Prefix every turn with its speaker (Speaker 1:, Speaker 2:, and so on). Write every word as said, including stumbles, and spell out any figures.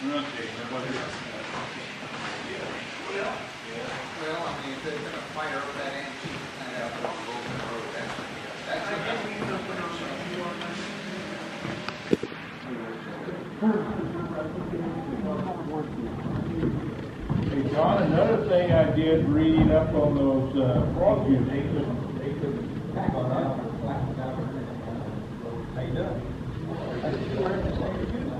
Speaker 1: Okay, nobody else.
Speaker 2: Well, I mean, if they're gonna fire up that antique kind of on Golden Road, that's, that's.
Speaker 1: Hey, John, another thing I did reading up on those uh, frog units, they could, they could tack on up or flatten down or anything. They do.